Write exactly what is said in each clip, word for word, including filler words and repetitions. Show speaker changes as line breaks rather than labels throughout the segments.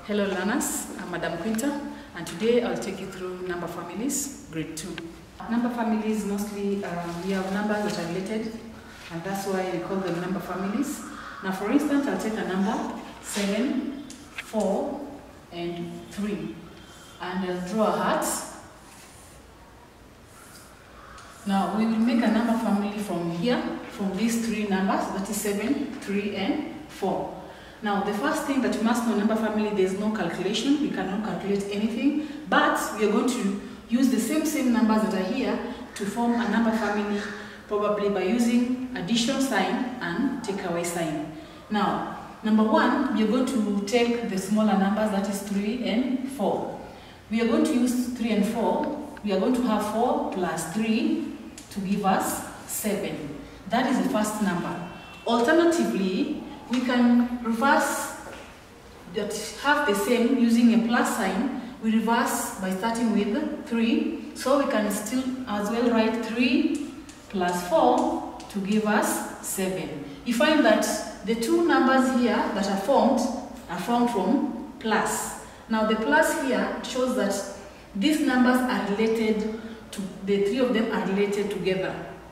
Hello learners, I'm Madam Quinta, and today I'll take you through number families, grade two. Number families, mostly uh, we have numbers that are related, and that's why we call them number families. Now for instance, I'll take a number seven, four, and three, and I'll draw a heart. Now we will make a number family from here, from these three numbers, that is seven, three, and four. Now, the first thing that you must know, number family, there is no calculation. We cannot calculate anything, but we are going to use the same same numbers that are here to form a number family, probably by using addition sign and take away sign. Now, number one, we are going to take the smaller numbers, that is three and four. We are going to use three and four. We are going to have four plus three to give us seven. That is the first number. Alternatively, we can reverse that have the same using a plus sign. We reverse by starting with three, so we can still as well write three plus four to give us seven. You find that the two numbers here that are formed are formed from plus. Now the plus here shows that these numbers are related to, the three of them are related together.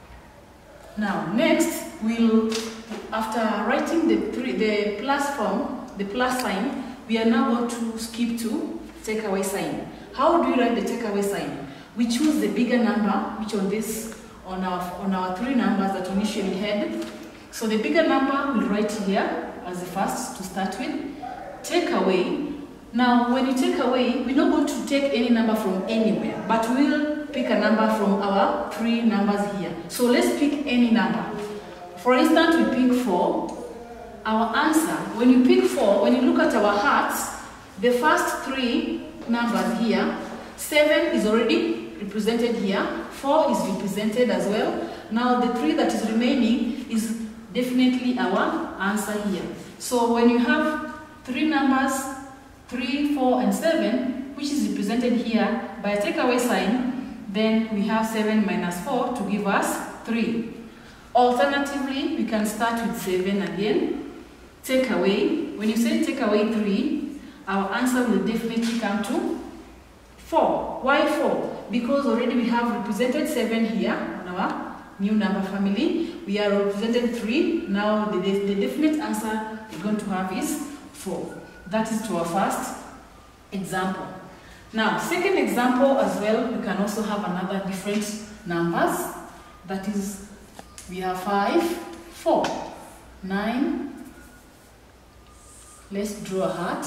Now next we'll, after writing the three, the plus form, the plus sign, we are now going to skip to take away sign. How do we write the take away sign? We choose the bigger number, which on this, on our on our three numbers that we initially had. So the bigger number we'll write here as the first to start with. Take away. Now when you take away, we're not going to take any number from anywhere, but we'll pick a number from our three numbers here. So let's pick any number. For instance, we pick four. Our answer, when you pick four, when you look at our hearts, the first three numbers here, seven is already represented here, four is represented as well. Now the three that is remaining is definitely our answer here. So when you have three numbers, three, four, and seven, which is represented here by a takeaway sign, then we have seven minus four to give us three. Alternatively, we can start with seven again. Take away. When you say take away three, our answer will definitely come to four. Why four? Because already we have represented seven here on our new number family. We are represented three. Now the, the definite answer we're going to have is four. That is to our first example. Now, second example as well, we can also have another different numbers. That is, we have five, four, nine. Let's draw a heart.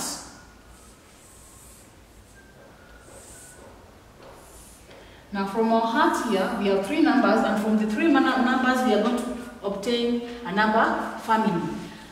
Now from our heart here, we have three numbers, and from the three numbers, we are going to obtain a number family.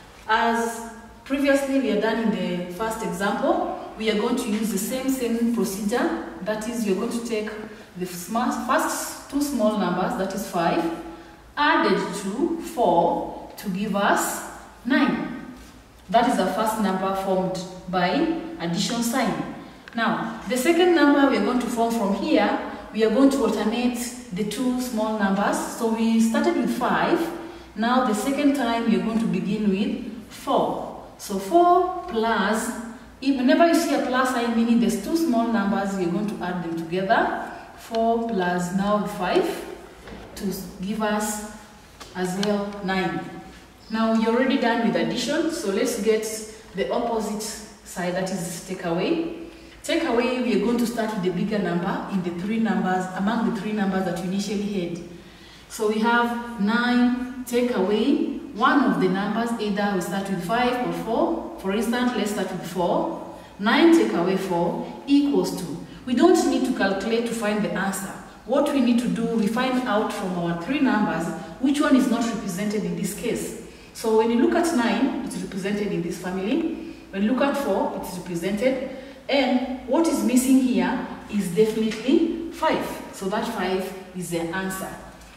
As previously we have done in the first example, we are going to use the same same procedure. That is, you're going to take the first two small numbers, that is five, added to four to give us nine. That is the first number formed by addition sign. Now, the second number we are going to form from here, we are going to alternate the two small numbers. So we started with five. Now the second time we are going to begin with four. So four plus, if whenever you see a plus sign, meaning there's two small numbers, we are going to add them together. four plus now five to give us as well nine. Now you're already done with addition, so let's get the opposite side, that is take away. Take away, we are going to start with the bigger number in the three numbers, among the three numbers that we initially had. So we have nine, take away one of the numbers, either we start with five or four. For instance, let's start with four. nine take away four equals two. We don't need to calculate to find the answer. What we need to do, we find out from our three numbers which one is not represented in this case. So when you look at nine, it's represented in this family. When you look at four, it's represented. And what is missing here is definitely five. So that five is the answer.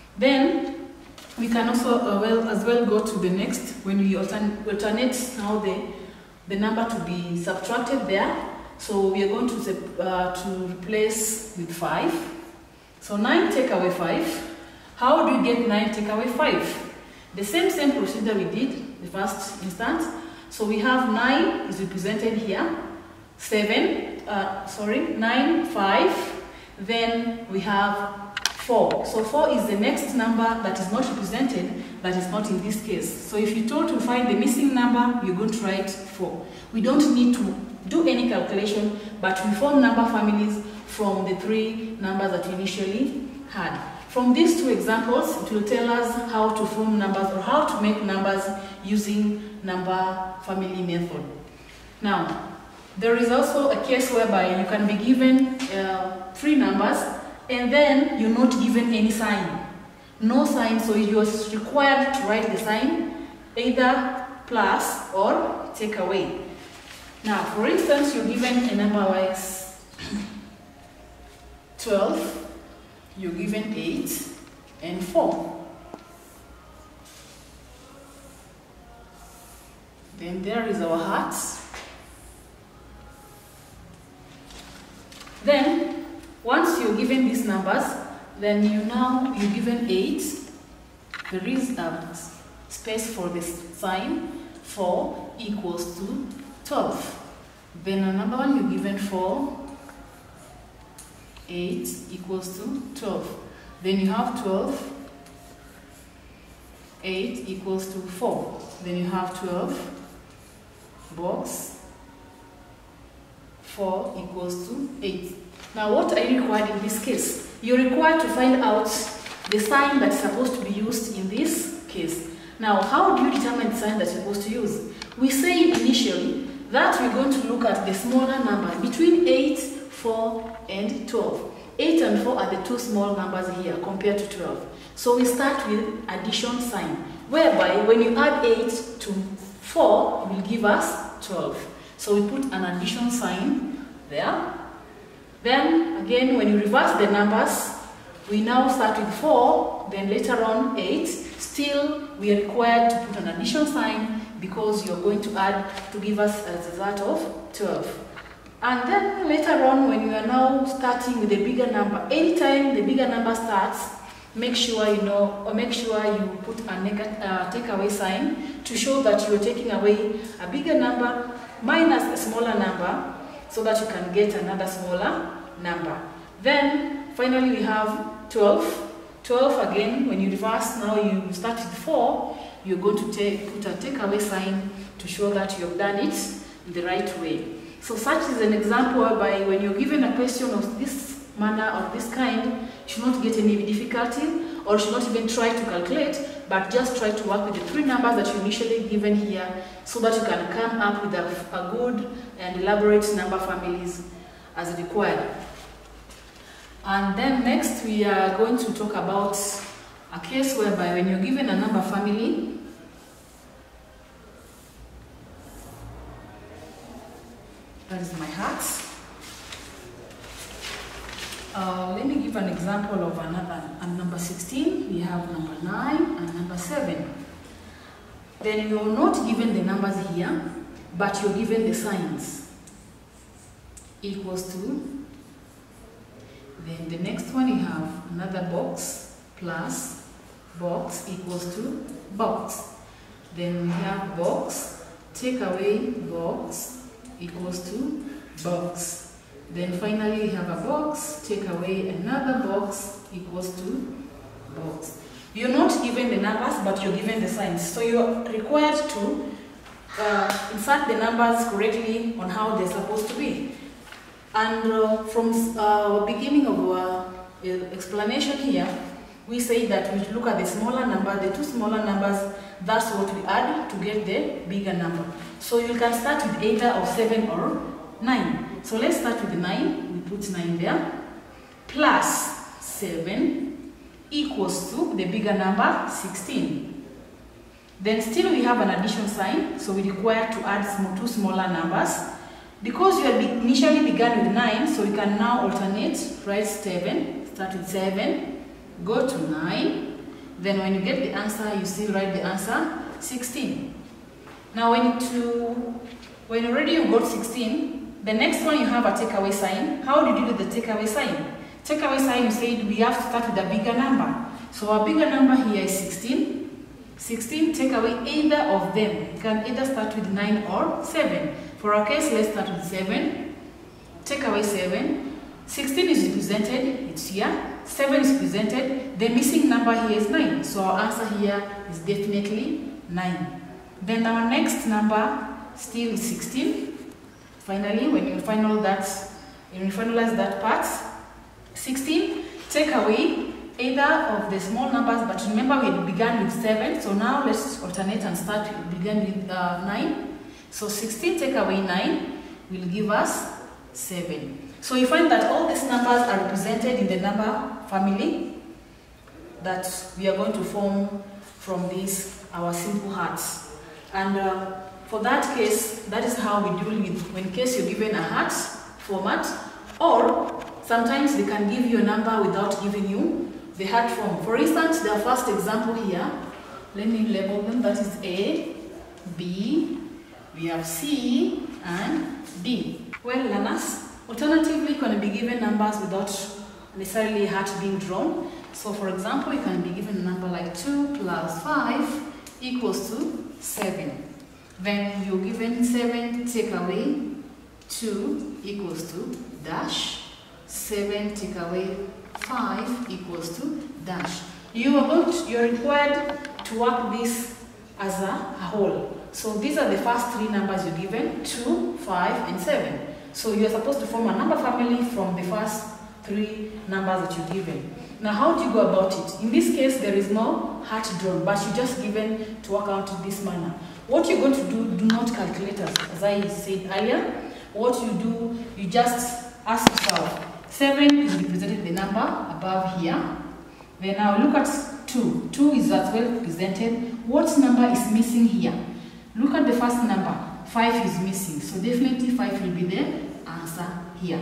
Then we can also uh, well as well go to the next. When we altern alternate now the the number to be subtracted there. So we are going to uh, to replace with five. So nine take away five. How do you get nine take away five? The same same procedure we did the first instance. So we have nine is represented here. seven, uh, sorry, nine, five, then we have four. So four is the next number that is not represented, that is not in this case. So if you're told to find the missing number, you're going to write four. We don't need to do any calculation, but we form number families from the three numbers that we initially had. From these two examples, it will tell us how to form numbers or how to make numbers using number family method. Now, there is also a case whereby you can be given uh, three numbers and then you're not given any sign. No sign, so you're required to write the sign, either plus or take away. Now, for instance, you're given a number like twelve, you're given eight and four. Then there is our heart. Then, once you're given these numbers, then you now, you're given eight. There is a space for this sign, four equals to twelve. Then another one, you're given four, eight equals to twelve. Then you have twelve, eight equals to four. Then you have twelve, box, four equals to eight. Now what are you required in this case? You're required to find out the sign that's supposed to be used in this case. Now how do you determine the sign that you're supposed to use? We say initially that we're going to look at the smaller number between eight, four and twelve. eight and four are the two small numbers here compared to twelve. So we start with addition sign, whereby when you add eight to four, it will give us twelve. So we put an addition sign there. Then again, when you reverse the numbers, we now start with four, then later on eight. Still, we are required to put an addition sign because you're going to add to give us a result of twelve. And then later on, when you are now starting with a bigger number, anytime the bigger number starts, make sure you know, or make sure you put a negative uh, takeaway sign to show that you are taking away a bigger number minus a smaller number, so that you can get another smaller number. Then finally we have twelve. twelve again, when you reverse, now you start with four, you're going to take, put a takeaway sign to show that you have done it in the right way. So such is an example whereby when you're given a question of this manner or this kind, you should not get any difficulty or should not even try to calculate, but just try to work with the three numbers that you initially given here so that you can come up with a, a good and elaborate number families as required. And then next we are going to talk about a case whereby when you're given a number family, that is my heart. Uh, let me give an example of another a number sixteen. We have number nine and number seven. Then you're not given the numbers here, but you're given the signs. Equals to. Then the next one you have another box plus box equals to box. Then we have box, take away box equals to box. Then finally we have a box, take away another box equals to box. You're not given the numbers, but you're given the signs. So you're required to uh, insert the numbers correctly on how they're supposed to be. And uh, from uh, beginning of our uh, explanation here, we say that we look at the smaller number, the two smaller numbers, that's what we add to get the bigger number. So you can start with either of seven or nine. So let's start with the nine, we put nine there, plus seven equals to the bigger number, sixteen. Then still we have an addition sign, so we require to add small, two smaller numbers. Because you had initially begun with nine, so we can now alternate, write seven, start with seven, go to nine, then when you get the answer, you still write the answer, sixteen. Now when, to, when already you got sixteen, the next one you have a takeaway sign. How did you do the takeaway sign? Takeaway sign, you said we have to start with a bigger number. So our bigger number here is sixteen. sixteen, take away either of them. You can either start with nine or seven. For our case, let's start with seven. take away seven. sixteen is represented, it's here. seven is presented. The missing number here is nine. So our answer here is definitely nine. Then our next number still is sixteen. Finally, when you final that, when you finalize that part, sixteen, take away either of the small numbers, but remember we began with seven, so now let's alternate and start begin with uh, nine. So sixteen take away nine will give us seven. So you find that all these numbers are represented in the number family that we are going to form from this, our simple hearts. And uh, for that case, that is how we deal with when in case you're given a heart format, or sometimes they can give you a number without giving you the heart form. For instance, the first example here, let me label them, that is A, B, we have C, and D. Well, learners, alternatively, you can be given numbers without necessarily a heart being drawn. So, for example, you can be given a number like two plus five equals to seven. Then you're given seven, take away two equals to dash. seven take away five equals to dash. You are going to, you're required to work this as a, a whole. So these are the first three numbers you're given, two, five, and seven. So you're supposed to form a number family from the first three numbers that you're given. Now how do you go about it? In this case, there is no heart drawn, but you're just given to work out in this manner. What you're going to do, do not calculate as, as I said earlier. What you do, you just ask yourself, seven is represented the number above here. Then now look at two. two is as well presented. What number is missing here? Look at the first number. five is missing. So definitely five will be the answer here.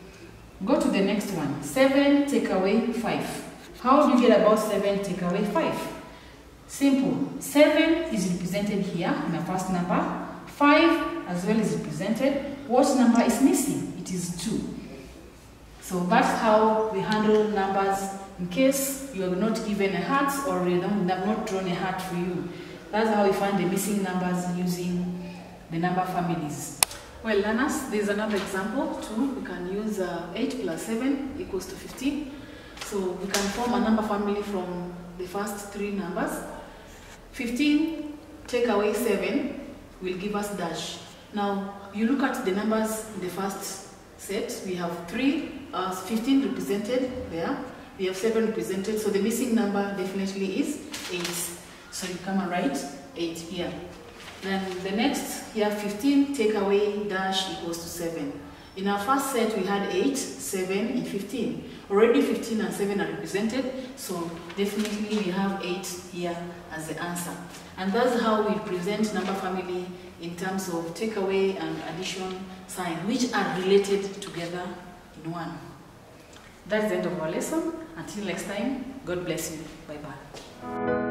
Go to the next one. seven take away five. How do you get about seven take away five? Simple. seven is represented here in the first number. five as well is represented. What number is missing? It is two. So that's how we handle numbers in case you are not given a heart or you don't, have not drawn a heart for you. That's how we find the missing numbers using the number families. Well, learners, there's another example too. We can use uh, eight plus seven equals to fifteen. So we can form a number family from the first three numbers. fifteen take away seven will give us dash. Now, you look at the numbers in the first set. We have three, uh, fifteen represented there. We have seven represented. So the missing number definitely is eight. So you come and write eight here. Then the next here, fifteen take away dash equals to seven. In our first set, we had eight, seven, and fifteen. Already fifteen and seven are represented, so definitely we have eight here as the answer. And that's how we present number family in terms of takeaway and addition sign, which are related together in one. That's the end of our lesson. Until next time, God bless you. Bye-bye.